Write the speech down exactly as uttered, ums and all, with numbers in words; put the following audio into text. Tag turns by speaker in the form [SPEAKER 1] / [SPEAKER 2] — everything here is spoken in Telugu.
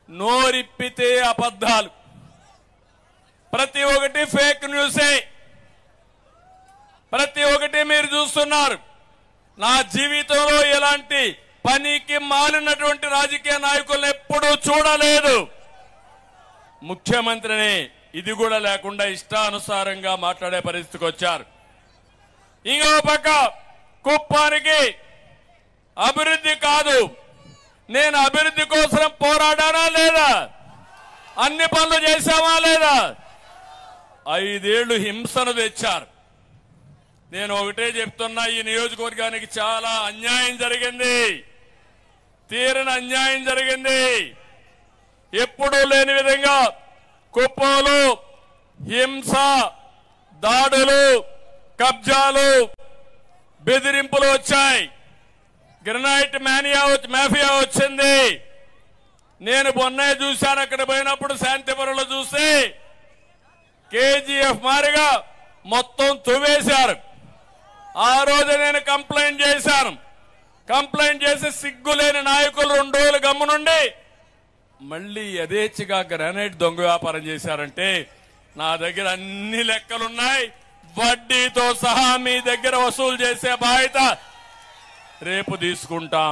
[SPEAKER 1] నోరిప్పితే అబద్ధాలు, ప్రతి ఒక్కటి ఫేక్ న్యూసే, ప్రతి ఒక్కటి మీరు చూస్తున్నారు. నా జీవితంలో ఎలాంటి పనికి మాలినటువంటి రాజకీయ నాయకులను ఎప్పుడూ చూడలేదు. ముఖ్యమంత్రిని ఇది కూడా లేకుండా ఇష్టానుసారంగా మాట్లాడే పరిస్థితికి వచ్చారు. ఇంకో పక్క కుప్పానికి అభివృద్ధి కాదు, నేను అభివృద్ధి కోసం పోరాడానా లేదా? అన్ని పనులు చేశామా లేదా? ఐదేళ్లు హింసను తెచ్చారు. నేను ఒకటే చెప్తున్నా, ఈ నియోజకవర్గానికి చాలా అన్యాయం జరిగింది, తీరని అన్యాయం జరిగింది. ఎప్పుడూ లేని విధంగా కుప్పంలో హింస, దాడులు, కబ్జాలు, బెదిరింపులు వచ్చాయి. గ్రనైట్ మానియా మాఫియా వచ్చింది. నేను మొన్నే చూశాను, అక్కడ పోయినప్పుడు శాంతిపురంలో చూస్తే కేజీఎఫ్ మారిగా మొత్తం తువేశారు. ఆ రోజు నేను కంప్లైంట్ చేశాను. కంప్లైంట్ చేసి సిగ్గులేని నాయకులు రెండు రోజులు గమ్మునుండి మళ్ళీ యథేచ్ఛగా గ్రానైట్ దొంగ వ్యాపారం చేశారంటే నా దగ్గర అన్ని లెక్కలున్నాయి. వడ్డీతో సహా మీ దగ్గర వసూలు చేసే బాధ్యత రేపు తీసుకుంటాం.